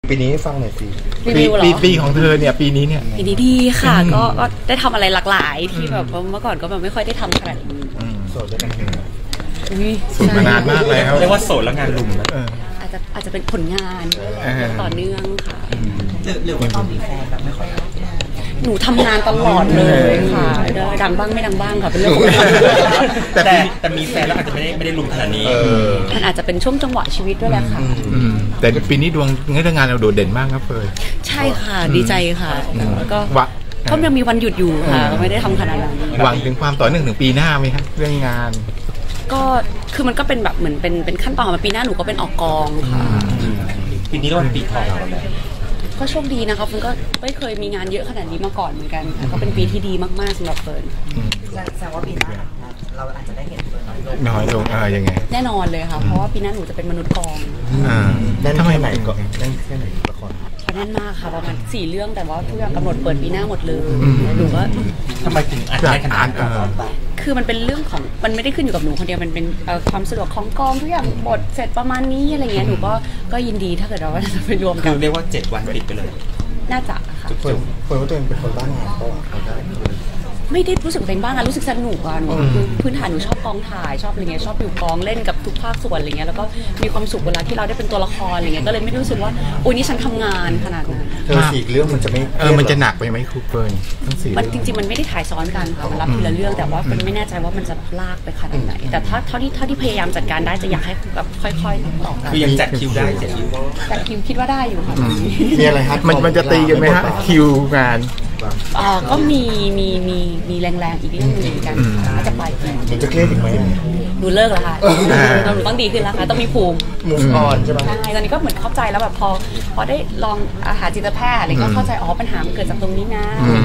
ปีนี้ฟังหน่อยสิปีของเธอเนี่ยปีนี้เนี่ยปีนี้ดีค่ะก็ได้ทำอะไรหลากหลายที่แบบเมื่อก่อนก็แบบไม่ค่อยได้ทำขนาดนี้โสดด้วยกันโสดมานานมากแล้วเรียกว่าโสดแล้วงานลุมนะอาจจะเป็นผลงานต่อเนื่องค่ะหรือว่าตอนมีแฟนแบบไม่ค่อยหนูทำงานตลอดเลยค่ะดังบ้างไม่ดังบ้างค่ะเป็นเรื่องของแต่มีแฟนแล้วอาจจะไม่ได้ลุมขนาดนี้มันอาจจะเป็นช่วงจังหวะชีวิตด้วยแหละค่ะแต่ปีนี้ดวงงานเราโดดเด่นมากครับเฟยใช่ค่ะดีใจค่ะแล้วก็ยังมีวันหยุดอยู่ค่ะไม่ได้ทำขนาดนั้นหวังถึงความต่อเนื่องถึงปีหน้าไหมครับเรื่องงานก็คือมันก็เป็นแบบเหมือนเป็นขั้นตอนมาปีหน้าหนูก็เป็นออกกองค่ะปีนี้เราเป็นปีทองก็โชคดีนะคะเฟิร์นก็ไม่เคยมีงานเยอะขนาดนี้มาก่อนเหมือนกันก็เป็นปีที่ดีมากๆสำหรับเฟิร์นแสดงว่าปีหน้าเราอาจจะได้เห็นเฟิร์นน้อยลงยังไงแน่นอนเลยค่ะเพราะว่าปีหน้าหนูจะเป็นมนุษย์กองแน่นแค่ไหนก็แน่นแค่ไหนละครแน่นมากค่ะประมาณ4 เรื่องแต่ว่าทุกอย่างกำหนดเปิดปีหน้าหมดเลยหนูก็ทำไมถึงอ่านได้ขนาดนั้นคือมันเป็นเรื่องของมันไม่ได้ขึ้นอยู่กับหนูคนเดียวมันเป็นความสะดวกของกองทุกอย่างบทเสร็จประมาณนี้อะไรเงี้ยหนูก็ยินดีถ้าเกิดเราจะไปรวมกันคือเรียกว่า7 วันปิดไปเลยน่าจะค่ะเฟิร์นว่าตัวเองเป็นคนบ้างานก็ไม่ได้รู้สึกเป็นบ้างอะรู้สึกสนุกอะหนูคือพื้นฐานหนูชอบกองถ่ายชอบอะไรเงี้ยชอบอยู่กองเล่นกับทุกภาคส่วนอะไรเงี้ยแล้วก็มีความสุขเวลาที่เราได้เป็นตัวละครอะไรเงี้ยก็เลยไม่รู้สึกว่าโอ้ยนี่ฉันทำงานขนาดนั้นเธอ4 เรื่องมันจะไม่มันจะหนักไปไหมครูเฟิร์นทั้ง4 มันจริงๆมันไม่ได้ถ่ายซ้อนกันค่ะมันรับทีละเรื่องแต่ว่ามันไม่แน่ใจว่ามันจะลากไปขนาดไหนแต่ถ้าเท่าที่พยายามจัดการได้จะอยากให้แบบค่อยๆต่อกันคือยังจัดคิวได้จัดคิวคิดว่าได้อยู่ค่ะมีอะไรฮะมันจะตีกันไหมฮะคิวงานก็มีแรงๆอีกนิดนึงกันอาจจะปลายปีหนูจะเครียดอีกไหมหนูเลิกแล้วค่ะหนูต้องดีขึ้นแล้วค่ะต้องมีภูมิใช่ไหมใช่ตอนนี้ก็เหมือนเข้าใจแล้วแบบพอได้ลองอาหารจิตแพทย์อะไรก็เข้าใจปัญหามันเกิดจากตรงนี้นะ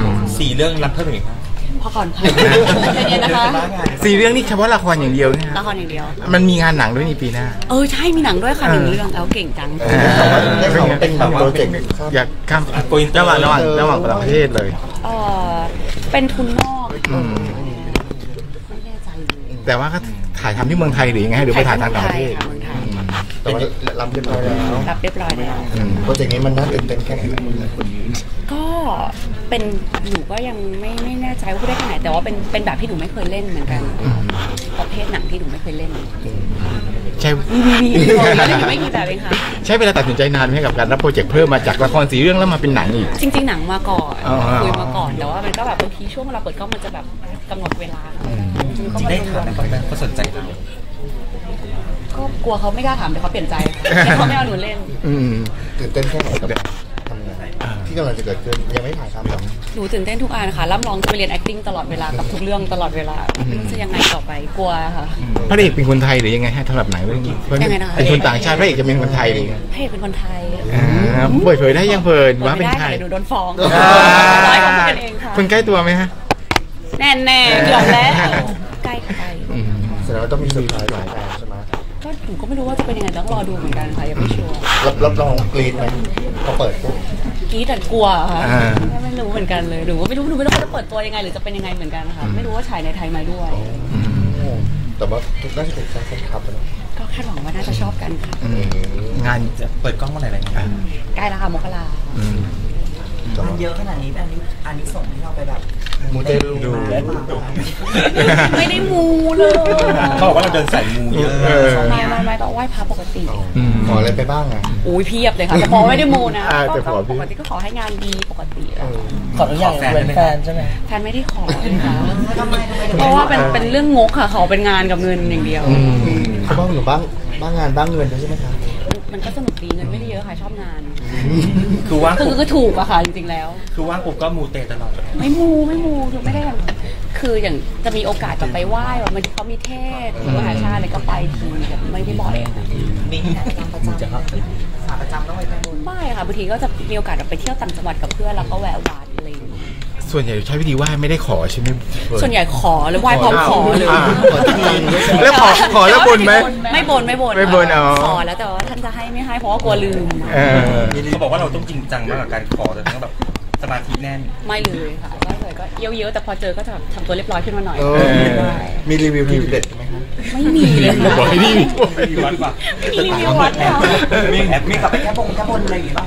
4 เรื่องรับเพิ่มอีกพอก่อนค่ะเย็นๆนะคะ 4 เรื่องนี่เฉพาะละครอย่างเดียวนะละครอย่างเดียวมันมีงานหนังด้วยในปีหน้าใช่มีหนังด้วยค่ะ1 เรื่องแล้วเก่งจังเป็นแบบโปรเจกต์อยากข้ามระหว่างต่างประเทศเลยเป็นทุนนอกไม่แน่ใจแต่ว่าก็ถ่ายทำที่เมืองไทยหรือยังไงหรือไปถ่ายทางต่างประเทศแต่ว่ารับเรียบร้อยแล้วโปรเจกต์นี้มันน่าตื่นเต้นแค่ไหนก็เป็นหนูก็ยังไม่แน่ใจว่าพูดได้แค่ไหนแต่ว่าเป็นแบบที่หนูไม่เคยเล่นเหมือนกันประเภทหนังที่หนูไม่เคยเล่นใช่ไม่มีแบบเองค่ะใช้เวลาตัดสินใจนานไหมกับการรับโปรเจกต์เพิ่มมาจากละคร4 เรื่องแล้วมาเป็นหนังอีกจริงๆหนังมาก่อนคุยมาก่อนแต่ว่ามันก็แบบบางทีช่วงเวลาเปิดกล้องมันจะแบบกำหนดเวลาจริงได้ถามเขาสนใจเราก็กลัวเขาไม่กล้าถามแต่เขาเปลี่ยนใจเขาไม่เอาหนูเล่นตื่นเต้นแค่ไหนกับทำงานที่กำลังจะเกิดขึ้นยังไม่ถ่ายทำหนูตื่นเต้นทุกอันค่ะรับรองจะไปเรียน acting ตลอดเวลากับทุกเรื่องตลอดเวลาไม่รู้จะยังไงต่อไปกลัวค่ะพระเอกเป็นคนไทยหรือยังไงให้สำหรับหนังเรื่องนี้เป็นคนต่างชาติพระเอกจะเป็นคนไทยหรือพระเอกเป็นคนไทยเผยได้ยังเผยว่าเป็นไทยหนูโดนฟ้องคนใกล้ตัวไหมฮะแน่ๆเกือบแล้วใกล้แสดงว่าต้องมีเซอร์ไพรส์หลายแบบใช่ไหมก็หนูก็ไม่รู้ว่าจะเป็นยังไงต้องรอดูเหมือนกันค่ะยังไม่ชัวร์รับรองกรี๊ดไหมพอเปิดปุ๊บกรี๊ดแต่กลัวค่ะไม่รู้เหมือนกันเลยหนูไม่รู้ว่าจะเปิดตัวยังไงหรือจะเป็นยังไงเหมือนกันค่ะไม่รู้ว่าฉายในไทยมาด้วยแต่ว่าน่าจะเป็นแฟนคลับนะก็คาดหวังว่าน่าจะชอบกันค่ะงานจะเปิดกล้องเมื่อไหร่อะไรเงี้ยใกล้แล้วค่ะมกรามันเยอะขนาดนี้อันนี้ส่งที่เราไปแบบมูเตลูไม่ได้มูเลยเขาบอกว่าเราเดินสายมูเยอะไม่ต้องไหว้พระปกติขออะไรไปบ้างอ่ะโอ้ยเพียบเลยค่ะแต่พอไม่ได้มูนะปกติก็ขอให้งานดีปกติขออนุญาตเป็นแฟนใช่ไหมแฟนไม่ได้ขอเพราะว่าเป็นเรื่องงกค่ะขอเป็นงานกับเงินอย่างเดียวเขาบ้างหรือบ้างงานบ้างเงินด้วยใช่ไหมคะมันก็สนุกดีเงินไม่ได้เยอะค่ะชอบงานคือว่างคือถูกอะค่ะจริงๆแล้วคือว่างปุ๊บก็มูเตตลอดไม่มูคือไม่ได้คืออย่างจะมีโอกาสจะไปไหว้แบบมันเขามีเทศมหาชาติอะไรก็ไปทีแบบไม่ได้บ่อยมีประจำต้องไปทำบุญไม่ค่ะบางทีก็จะมีโอกาสไปเที่ยวต่างจังหวัดกับเพื่อนแล้วก็แวะวัดอะไรส่วนใหญ่ใช้วิธีไหว้ไม่ได้ขอใช่ไหมส่วนใหญ่ขอหรือไหว้พร้อมขอเลยแล้วขอแล้วบนไหมไม่บนขอแล้วแต่ว่าท่านจะให้ไม่ให้เพราะว่ากลัวลืมเขาบอกว่าเราต้องจริงจังมากกับการขอแต่ต้องแบบสมาธิแน่นไม่เลยค่ะก็เยอะๆแต่พอเจอก็จะทำตัวเรียบร้อยขึ้นมาหน่อยมีรีวิวที่เด็ดไหมครับไม่มีเลยค่ะไม่มีวัดป่ะไม่มีรีวิววัดค่ะมีกลับไปแค่บนอะไรอย่างงี้บ้างเนี่ย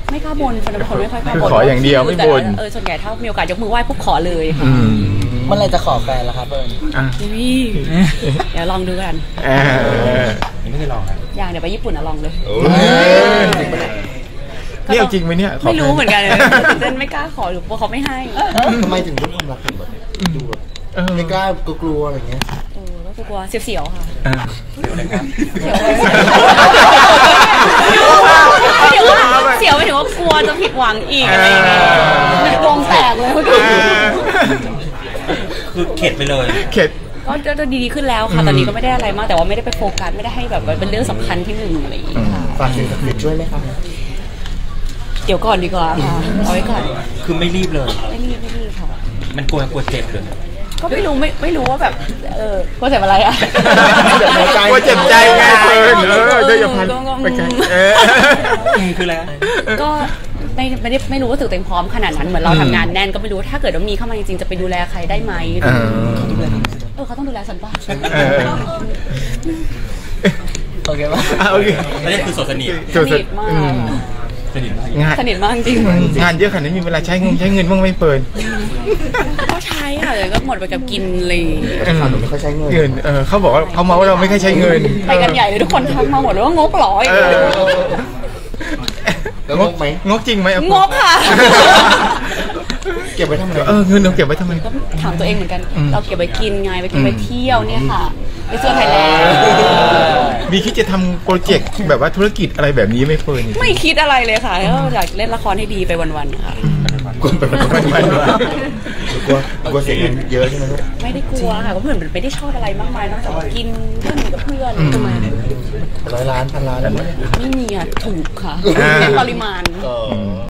ไม่กล้าบ่นคนเป็นคนไม่ค่อยกล้าคือบ่นขออย่างเดียวไม่บ่นแต่ส่วนใหญ่ถ้ามีโอกาสยกมือไหว้ปุ๊บขอเลยค่ะอืมเมื่อไหรจะขอแฟนล่ะครับเอิญอ่ะนี่เดี๋ยวลองดูกันเออยังไม่ได้ลองนะอย่างเดี๋ยวไปญี่ปุ่นอะลองเลยโอ้ยจริงปะเนี่ยนี่เอาจริงไหมเนี่ยขไม่รู้แฟเหมือนกันเลยเต้นไม่กล้าขอหรือว่าเขาไม่ให้ทำไมถึงเรื่องความรักถึงแบบดูแบบเออไม่กล้ากลัวๆอะไรเงี้ยก็กลัวเสียวๆค่ะอ่ะเดี๋ยวเลยครับเสียวเสียวไม่ถึงว่ากลัวจะผิดหวังอีกอะไรอย่างเงี้ยมันวงแตกเลยเมื่อกี้คือเข็ดไปเลยเข็ดก็ดีขึ้นแล้วค่ะตอนนี้ก็ไม่ได้อะไรมากแต่ว่าไม่ได้ไปโฟกัสไม่ได้ให้แบบเป็นเรื่องสำคัญที่หนึ่งอะไรอย่างเงี้ยค่ะฝากสิ่งศักดิ์สิทธิ์ช่วยไหมครับเดี๋ยวก่อนดีกว่าค่ะเอาไว้ก่อนคือไม่รีบเลยไม่รีบค่ะมันกลัวเจ็บเลยก็ไม่รู้ว่าแบบกลัวเจ็บอะไรอะกลัวเจ็บใจไงเฟิร์นเดี๋ยวอย่าพันไปไกลคืออะไรก็ไม่รู้ว่าตัวเองพร้อมขนาดนั้นเหมือนเราทำงานแน่นก็ไม่รู้ถ้าเกิดว่ามีเข้ามาจริงๆจะไปดูแลใครได้ไหมเขาต้องดูแลฉันป่ะโอเคป่ะโอเคแล้วนี่คือโสดสนิทสนิทมากสนิทมากงานสนิทมากจริงงานเยอะขนาดนี้มีเวลาใช้เงินบ้างไหมเฟิร์นก็ใช้ค่ะแต่ก็หมดไปกับกินเลยแต่ข่าวหนูไม่ค่อยใช้เงินเงินเขาบอกว่าเขามาว่าเราไม่ค่อยใช้เงินไปกันใหญ่เลยทุกคนทักมาหมดเลยว่างกเหรอแล้วงกไหมงกจริงไหมงกค่ะเก็บไว้ทำไมเงินเราเก็บไว้ทำไมก็ถามตัวเองเหมือนกันอืมเราเก็บไว้กินไงไปกินไปเที่ยวเนี่ยค่ะไปเที่ยวไทยแลนด์มีคิดจะทำโปรเจกต์แบบว่าธุรกิจอะไรแบบนี้ไหม่เฟิร์นไม่คิดอะไรเลยค่ะก็อยากเล่นละครให้ดีไปวันๆค่ะกลัวกลัวเสียเงินเยอะใช่ไหมลูกไม่ได้กลัวค่ะก็เหมือนไม่ได้ชอบอะไรมากมายนอกจากว่ากินเพื่อนกับเพื่อนทำไม 100 ล้านพันล้านอะไรเงี้ยไม่มีอ่ะถูกค่ะเป็นปริมาณ